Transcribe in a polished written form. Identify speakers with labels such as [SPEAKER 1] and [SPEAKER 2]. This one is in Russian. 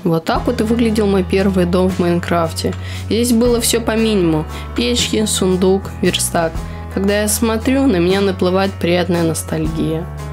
[SPEAKER 1] Вот так вот и выглядел мой первый дом в Майнкрафте. Здесь было все по минимуму. Печки, сундук, верстак. Когда я смотрю, на меня наплывает приятная ностальгия.